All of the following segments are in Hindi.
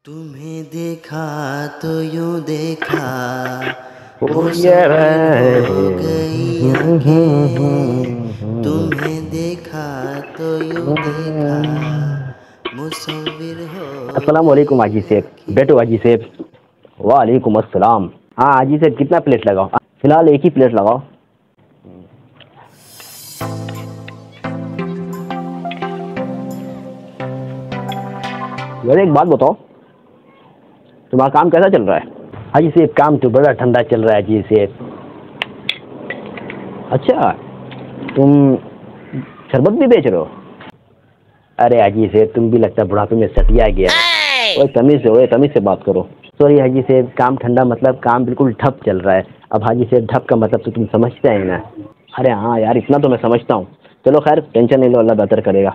तुम्हें देखा तो यूं देखा हो गई आंखें। तुम्हें देखा तो यूं देखा मुसव्विर हो अस्सलाम वालेकुम हाजी साहब। बैठो हाजी साहब। वालेकुम अस्सलाम। हाँ हाजी साहब, कितना प्लेट लगाओ? फिलहाल एक ही प्लेट लगाओ। वैसे एक बात बताओ, तुम्हारा काम कैसा चल रहा है? हाजी साहब काम तो बड़ा ठंडा चल रहा है हाजी साहब। अच्छा, तुम शरबत भी बेच रहे हो? अरे हाजी साहब, तुम भी लगता है बुढ़ापे में सटिया गया। ओए तमीज से बात करो। सॉरी हाजी साहब, काम ठंडा मतलब काम बिल्कुल ठप चल रहा है। अब हाजी साहब ठप का मतलब तो तुम समझते हैं ना? अरे हाँ यार, इतना तो मैं समझता हूँ। चलो खैर, टेंशन नहीं लो, अल्लाह बेहतर करेगा।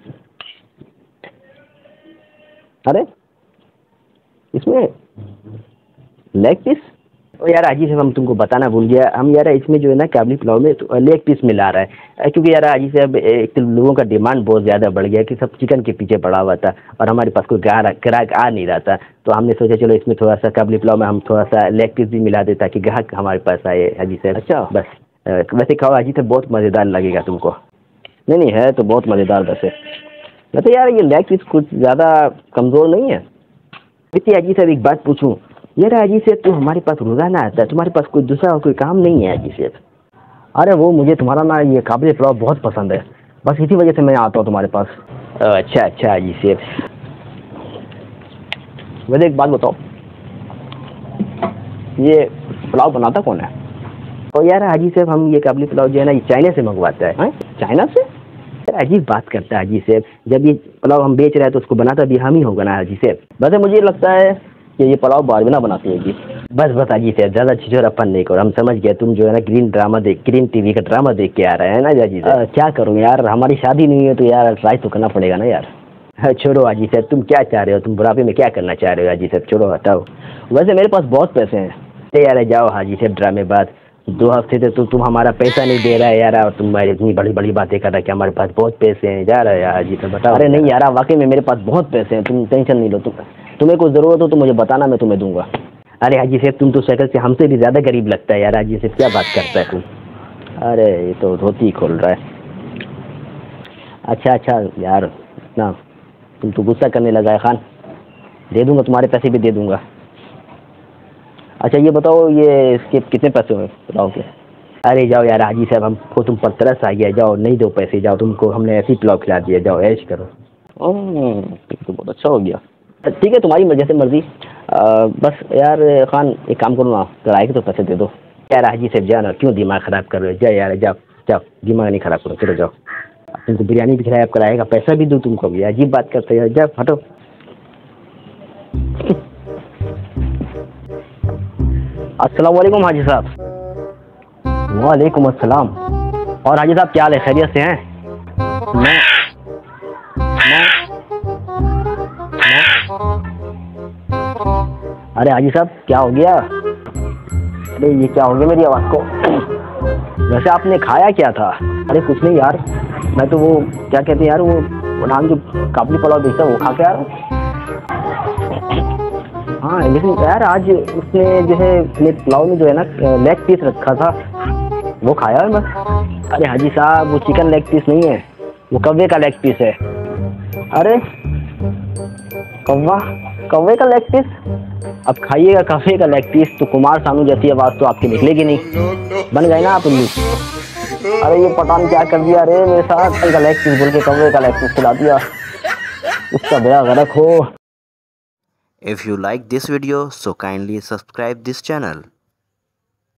अरे इसमें लेग पीस? ओ यार हाजी साहब, हम तुमको बताना भूल गया। हम यार इसमें जो है ना काबली पुलाव में तो लेग पीस मिला रहा है, क्योंकि यार हाजी साहब एक तो लोगों का डिमांड बहुत ज़्यादा बढ़ गया कि सब चिकन के पीछे पड़ा हुआ था और हमारे पास कोई ग्राहक आ नहीं रहा था। तो हमने सोचा चलो इसमें थोड़ा सा काबली पुलाव में हम थोड़ा सा लेग पीस भी मिला देता कि ग्राहक हमारे पास आए हाजी साहब। अच्छा बस वैसे खाओ हाजी साहब, बहुत मज़ेदार लगेगा तुमको। नहीं है तो बहुत मज़ेदार वैसे यार ये लेग पीस कुछ ज़्यादा कमज़ोर नहीं है। वैसे हाजी साहब एक बात पूछूं? यार हाजी साहब तो हमारे पास रोज़ाना आता है, तुम्हारे पास कोई दूसरा कोई काम नहीं है हाजी साहब? अरे वो मुझे तुम्हारा ना ये काबली पुलाव बहुत पसंद है, बस इसी वजह से मैं आता हूँ तुम्हारे पास। अच्छा हाजी साहब। वैसे एक बात बताओ, ये पुलाव बनाता कौन है? तो यार हाजी साहब हम ये काबली पुलाव जो है ना ये चाइना से मंगवाते हैं। चाइना से? यार अजीब बात करता है हाजी साहब, जब ये पुलाव हम बेच रहे हैं तो उसको बनाता भी हम ही होगा ना हाजी साहब। वैसे मुझे लगता है कि ये पुलाव बारबीना बनाती है जी। बस हाजी साहब, ज़्यादा छिछोरापन नहीं करो, हम समझ गए तुम जो है ना ग्रीन टीवी का ड्रामा देख के आ रहे हैं ना हाजी साहब। क्या करूँ यार, हमारी शादी नहीं है तो यार ट्राई तो करना पड़ेगा ना यार। छोड़ो हाजी साहब, तुम क्या चाह रहे हो? तुम बुढ़ापे में क्या करना चाह रहे हो हाजी साहब? छोड़ो हटाओ। वैसे मेरे पास बहुत पैसे हैं। अरे यार जाओ हाजी साहब, ड्रामेबाज। 2 हफ्ते से तो तुम हमारा पैसा नहीं दे रहा है यार, और तुम इतनी बड़ी बड़ी बातें कर रहा है कि हमारे पास बहुत पैसे हैं। जा रहा है हाजी साहब, बताओ। अरे नहीं यार, वाकई में मेरे पास बहुत पैसे हैं, तुम टेंशन नहीं लो। तुम्हें कोई ज़रूरत हो तो मुझे बताना, मैं तुम्हें दूंगा। अरे हाजी साहब तुम तो शक्ल से हमसे भी ज़्यादा गरीब लगता है यार। हाजी साहब क्या बात करता है तुम? अरे ये तो धोती खोल रहा है। अच्छा यार, इतना तुम तो गुस्सा करने लगा है खान। दे दूंगा, तुम्हारे पैसे भी दे दूंगा। अच्छा ये बताओ, ये इसके कितने पैसे हुए पुलाव के? अरे जाओ यार हाजी साहब, हमको तुम पर तरस आ गया। जाओ, नहीं दो पैसे, जाओ, तुमको हमने ऐसे ही पुलाव खिला दिया। जाओ ऐश करो। तो बहुत अच्छा हो गया। ठीक है, तुम्हारी जैसे मर्जी। बस यार खान एक काम करो ना, किराए के तो पैसे दे दो। यार हाजी साहब जाओ ना, क्यों दिमाग ख़राब कर रहे हो? जाओ यार, जाओ दिमाग नहीं ख़राब करो, चलो जाओ। तुमको बिरयानी भी खिलाया, किराए का पैसा भी दूँ तुमको भी? अजीब बात करते हो, जाओ हटो। अस्सलाम वालेकुम हाजी साहब। वालेकुम अस्सलाम। और हाजी साहब क्या हाल है, खैरियत से हैं? मैं अरे हाजी साहब क्या हो गया? अरे ये क्या हो गया मेरी आवाज़ को? वैसे आपने खाया क्या था? अरे कुछ नहीं यार, मैं तो वो क्या कहते हैं यार, वो नाम जो काबली पुलाव बेचता है वो खा के आ रहा हूँ। हाँ लेकिन यार आज उसने जो है अपने पुलाव में जो है ना लेग पीस रखा था, वो खाया है बस। अरे हाजी साहब वो चिकन लेग पीस नहीं है, वो कौवे का लेग पीस है। अरे कौवे का लेग पीस? अब खाइएगा कौवे का लेग पीस तो कुमार सानू जैसी आवाज़ तो आपकी निकलेगी नहीं। बन गए ना आप उल्लू। अरे ये पता नहीं क्या कर दिया रे मेरे साथ, का लेग पीस बोल के कौवे का लेग पीस खिला दिया। उसका बड़ा गलत हो। If you like this video, so kindly subscribe this channel.